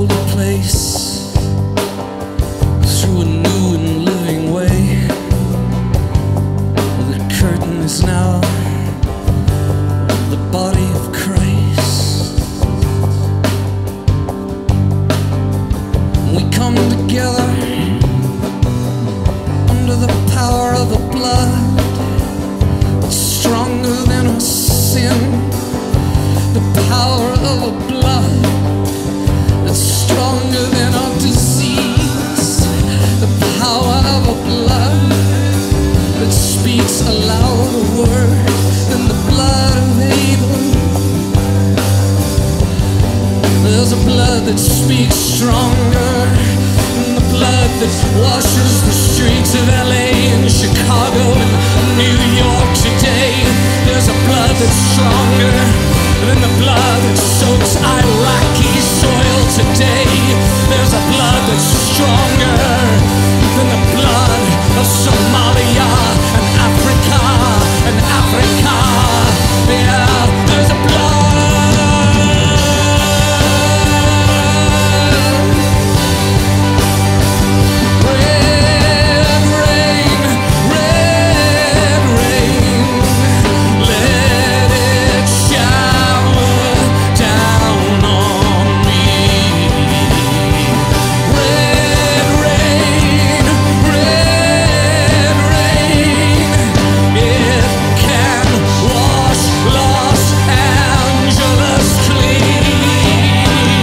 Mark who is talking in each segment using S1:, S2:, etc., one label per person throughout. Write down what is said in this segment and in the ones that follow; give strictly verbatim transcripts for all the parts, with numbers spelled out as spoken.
S1: the place through a new and living way. The curtain is now the body of Christ. We come together under the power of the blood. It's stronger than our sin. The power of a blood that's stronger than our disease. The power of a blood that speaks a louder word than the blood of Abel. There's a blood that speaks stronger than the blood that washes the streets of L A and Chicago and New York today. There's a blood that's stronger than the blood that soaks Iraqi soil today. There's a blood that's stronger than the blood of Somalia and Africa and Africa. Yeah, there's a blood. Red rain, red rain, let it shower down on me. Red rain, red rain, it can wash Los Angeles clean.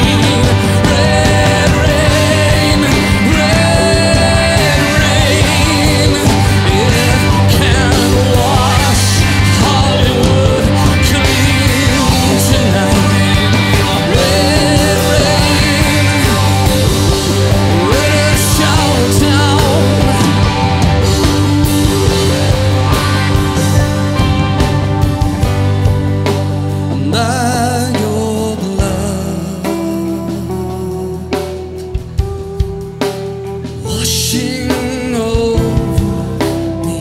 S1: Red rain, red rain, it can wash Hollywood clean tonight. Red rain, let it shower down. By your blood washing over me,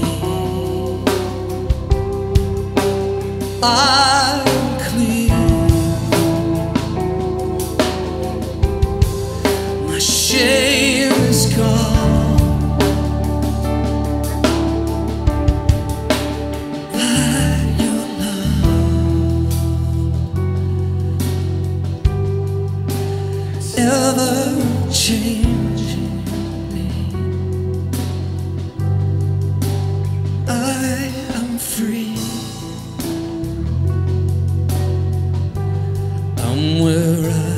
S1: I'm clean. My shame is gone. By your love, ever changing me, I am free. I'm where I